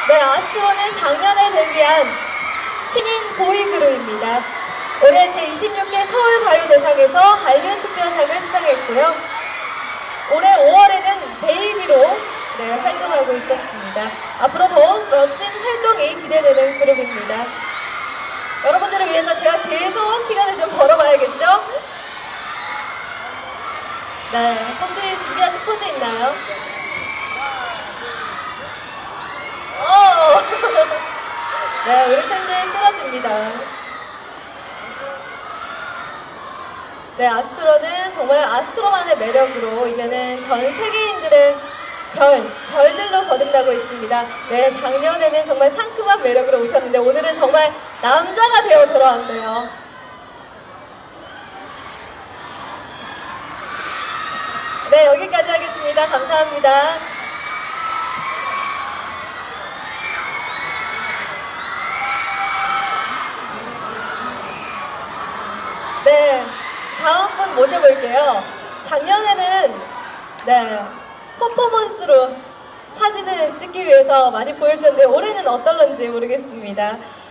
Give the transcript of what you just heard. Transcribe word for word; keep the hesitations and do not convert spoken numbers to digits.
네, 아스트로는 작년에 데뷔한 신인 보이그룹입니다. 올해 제이십육 회 서울가요대상에서 한류 특별상을 수상했고요. 올해 오월에는 베이비로 네, 활동하고 있었습니다. 앞으로 더욱 멋진 활동이 기대되는 그룹입니다. 여러분들을 위해서 제가 계속 시간을 좀 벌어봐야겠죠? 네, 혹시 준비하신 포즈 있나요? 어! 네, 우리 팬들 쏟아집니다. 네, 아스트로는 정말 아스트로만의 매력으로 이제는 전 세계인들의 별, 별들로 거듭나고 있습니다. 네, 작년에는 정말 상큼한 매력으로 오셨는데 오늘은 정말 남자가 되어 돌아왔네요. 네, 여기까지 하겠습니다. 감사합니다. 네, 다음 분 모셔볼게요. 작년에는 네, 퍼포먼스로 사진을 찍기 위해서 많이 보여주셨는데 올해는 어떨런지 모르겠습니다.